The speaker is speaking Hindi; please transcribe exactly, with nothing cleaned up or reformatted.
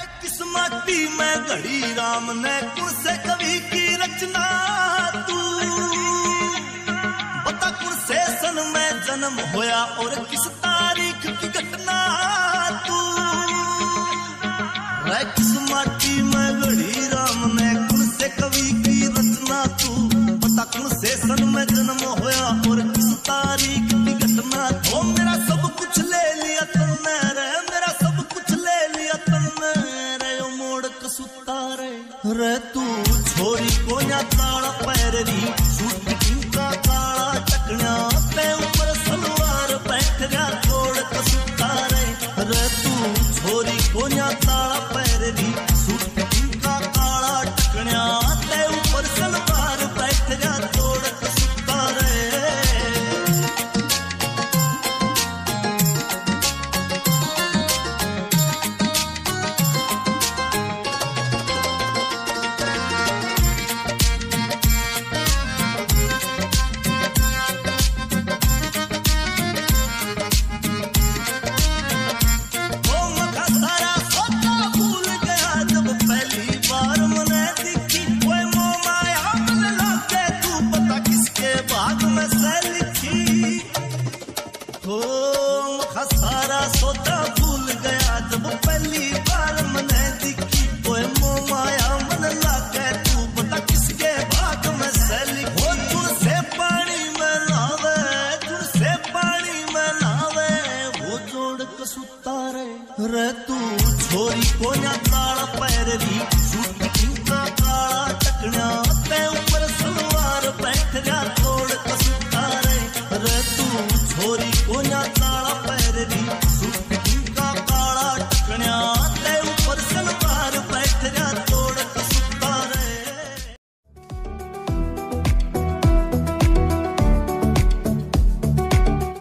किस्मती में घड़ी राम ने कुण से कवि की रचना तू बता कुण से सन में जन्म होया और किस तारीख की घटना तू रे किस्मती में घड़ी राम ने कुण से कवि की रचना तू बता कुण से सन में जन्म होया और किस तारीख की घटना ओ मेरा सब कुछ ले लिया तुमने रे मेरा सब कुछ ले लिया तुमने सुतारे रे तू छोरी कोया काला पैरवी सूट का काला टकना पे ऊपर सलवार बैठ गया छोड़ के सुतारे रे तू छोरी कोया काला पैरवी सूट का काला टकना पे ऊपर सलवार बैठ गया छोड़ के सुतारे सारा सोचा भूल गया जब पहली बार मैंने दिखी ओए मोह माया मन लागे तू बता किसके भाग में सैली हो तुझसे पानी में नावे तुझसे पानी में नावे वो जोड़ के सुतारे रे तू छोरी कोया काला पैरवी सूट